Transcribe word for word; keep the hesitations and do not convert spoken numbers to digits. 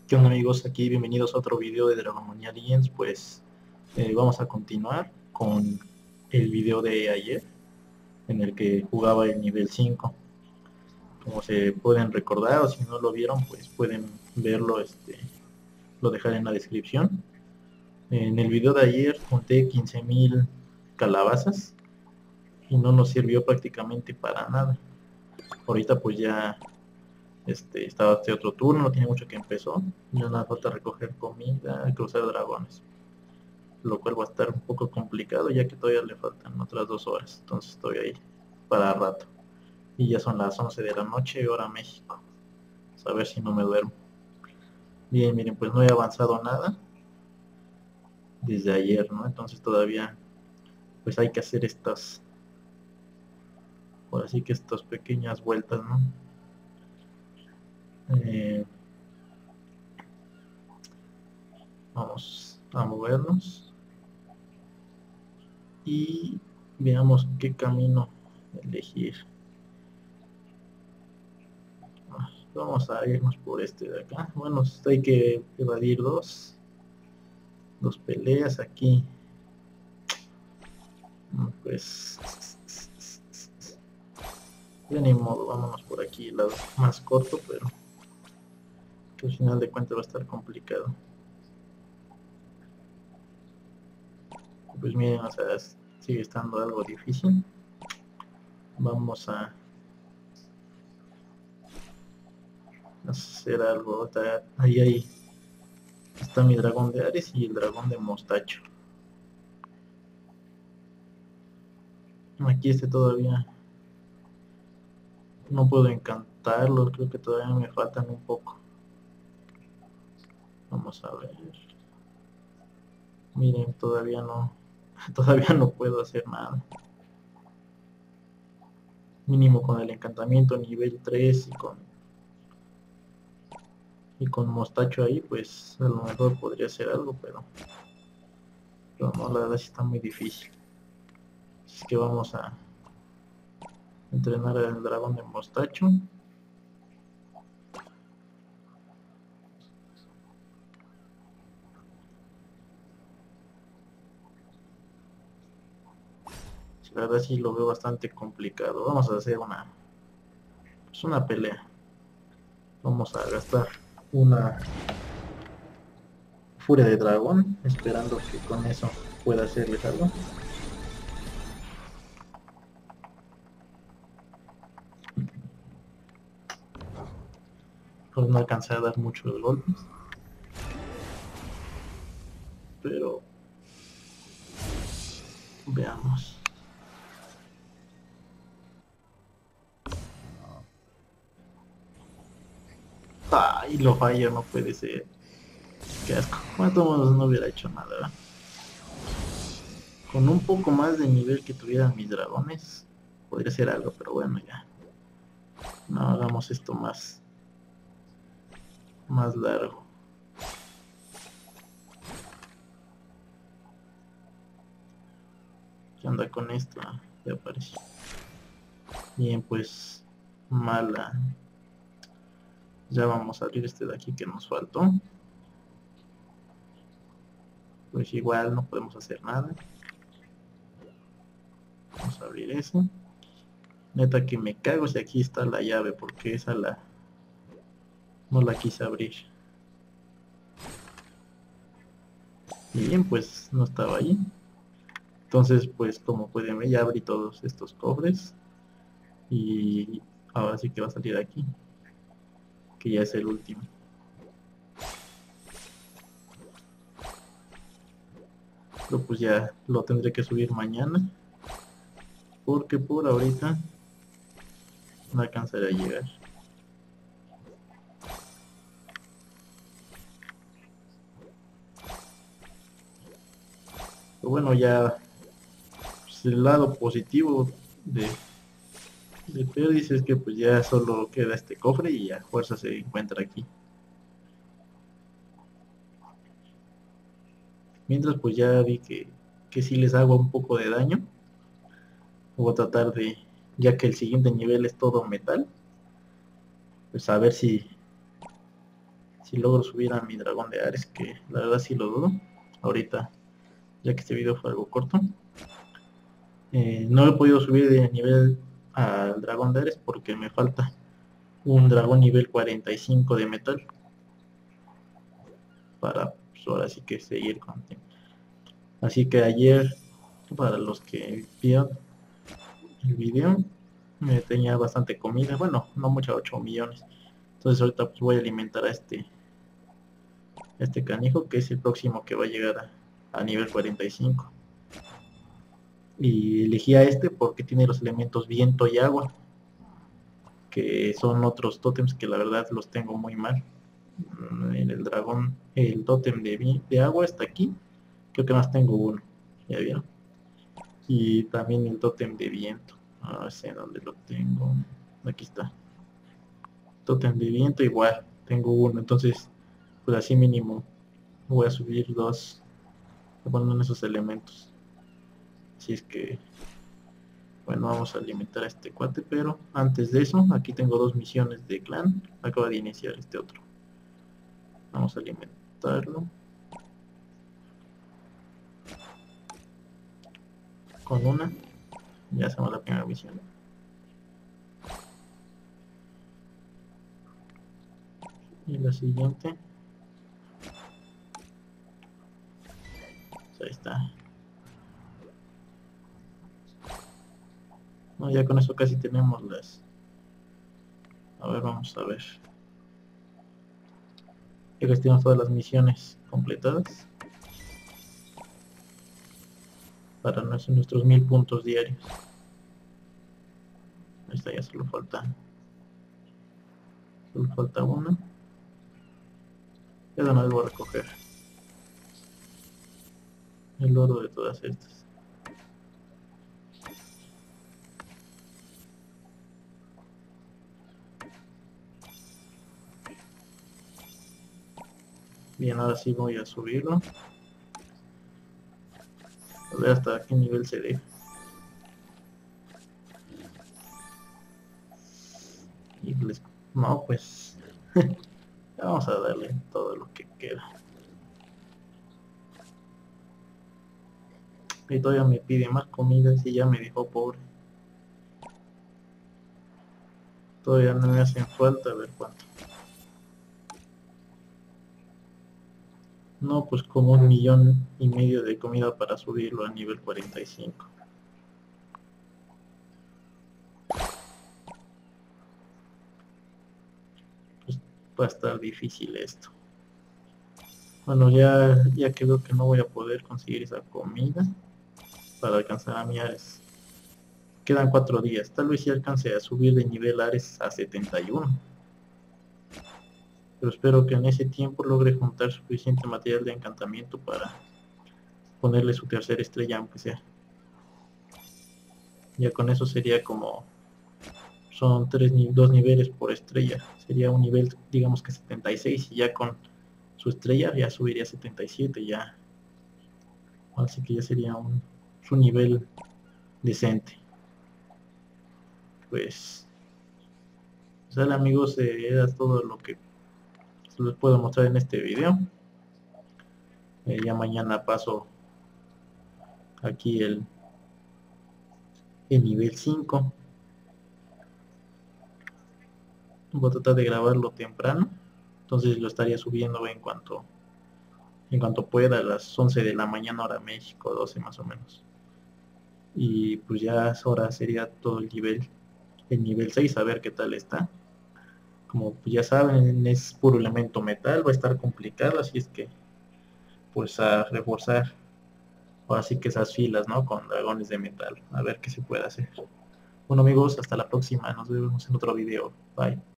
¿Qué onda amigos? Aquí bienvenidos a otro video de Dragon Ball Legends. Pues eh, vamos a continuar con el video de ayer en el que jugaba el nivel cinco. Como se pueden recordar, o si no lo vieron, pues pueden verlo, este, lo dejaré en la descripción. En el video de ayer junté quince mil calabazas y no nos sirvió prácticamente para nada. Ahorita pues ya este, estaba este otro turno, no tiene mucho que empezó. Ya nada falta recoger comida y cruzar dragones, lo cual va a estar un poco complicado ya que todavía le faltan otras dos horas, entonces estoy ahí para rato. Y ya son las once de la noche, hora México. A ver si no me duermo. Bien, miren, pues no he avanzado nada desde ayer, ¿no? Entonces todavía pues hay que hacer estas, por así que estas pequeñas vueltas, ¿no? Eh, vamos a movernos y veamos qué camino elegir. Vamos a irnos por este de acá. Bueno, hay que evadir dos dos peleas aquí. Pues ya ni modo, vámonos por aquí, el lado más corto, pero que al final de cuentas va a estar complicado. Pues miren, o sea, sigue estando algo difícil. Vamos a hacer algo. Ahí, ahí está mi dragón de Ares y el dragón de Mostacho. Aquí este todavía no puedo encantarlo, creo que todavía me faltan un poco. Vamos a ver. Miren, todavía no, todavía no puedo hacer nada. Mínimo con el encantamiento nivel tres y con y con Mostacho ahí, pues a lo mejor podría ser algo, pero, pero no, la verdad sí está muy difícil. Así que vamos a entrenar al dragón de Mostacho. La verdad sí lo veo bastante complicado. Vamos a hacer una, pues una pelea. Vamos a gastar una furia de dragón, esperando que con eso pueda hacerles algo. Pues no alcancé a dar muchos golpes, pero veamos. Ay, lo fallo, no puede ser. Qué asco. Bueno, todos no hubiera hecho nada, ¿verdad? Con un poco más de nivel que tuvieran mis dragones, podría ser algo, pero bueno, ya. No hagamos esto más, más largo. ¿Qué onda con esto? Ah, ya apareció. Bien, pues mala. Ya vamos a abrir este de aquí que nos faltó. Pues igual no podemos hacer nada. Vamos a abrir eso. Neta que me cago si aquí está la llave, porque esa la no la quise abrir. Y bien, pues no estaba ahí. Entonces, pues como pueden ver, ya abrí todos estos cofres. Y ahora sí que va a salir aquí, que ya es el último. Pero pues ya lo tendré que subir mañana, porque por ahorita no alcanzaré a llegar. Pero bueno, ya pues, el lado positivo de, de Perdis es que pues ya solo queda este cofre y a fuerza se encuentra aquí. Mientras pues ya vi que, que si les hago un poco de daño. Voy a tratar de, ya que el siguiente nivel es todo metal, pues a ver si, si logro subir a mi dragón de Ares, que la verdad sí lo dudo ahorita, ya que este video fue algo corto. Eh, no he podido subir de nivel al dragón de Ares porque me falta un dragón nivel cuarenta y cinco de metal para pues, ahora sí que seguir con tiempo. Así que ayer, para los que vieron el video, me tenía bastante comida, bueno, no mucha, ocho millones. Entonces ahorita pues voy a alimentar a este este canijo, que es el próximo que va a llegar a, a nivel cuarenta y cinco. Y elegí a este porque tiene los elementos viento y agua, que son otros tótems que la verdad los tengo muy mal. En el dragón, el tótem de, de agua está aquí, creo que más tengo uno, ya vieron. Y también el tótem de viento, no sé dónde lo tengo, aquí está. Tótem de viento igual, tengo uno, entonces pues así mínimo voy a subir dos, poniendo esos elementos. Así es que, bueno, vamos a alimentar a este cuate, pero antes de eso, aquí tengo dos misiones de clan. Acaba de iniciar este otro. Vamos a alimentarlo con una. Ya hacemos la primera misión. Y la siguiente. Pues ahí está. No, ya con eso casi tenemos las... A ver, vamos a ver. Ya que tenemos todas las misiones completadas. Para nuestros mil puntos diarios. Ahí está, ya solo falta. Solo falta una. Ya de una vez voy a recoger el oro de todas estas. Bien, ahora sí voy a subirlo. A ver hasta qué nivel se deja. Y les... No, pues... vamos a darle todo lo que queda. Y todavía me pide más comida y ya me dejó pobre. Todavía no me hacen falta, a ver cuánto. No, pues como un millón y medio de comida para subirlo a nivel cuarenta y cinco. Pues va a estar difícil esto. Bueno, ya, ya que veo que no voy a poder conseguir esa comida para alcanzar a mi Ares. Quedan cuatro días. Tal vez si alcance a subir de nivel Ares a setenta y uno. Pero espero que en ese tiempo logre juntar suficiente material de encantamiento para ponerle su tercera estrella, aunque sea. Ya con eso sería como... son tres, dos niveles por estrella. Sería un nivel, digamos que setenta y seis, y ya con su estrella ya subiría a setenta y siete, ya. Así que ya sería un, su nivel decente. Pues... sale, amigos, eh, era todo lo que les puedo mostrar en este video. Eh, ya mañana paso aquí el, el nivel cinco. Voy a tratar de grabarlo temprano, entonces lo estaría subiendo en cuanto en cuanto pueda, a las once de la mañana hora México, doce más o menos. Y pues ya ahora sería todo el nivel el nivel seis, a ver qué tal está. Como pues ya saben, es puro elemento metal, va a estar complicado, así es que pues a reforzar así que esas filas, ¿no? Con dragones de metal, a ver qué se puede hacer. Bueno, amigos, hasta la próxima, nos vemos en otro video, bye.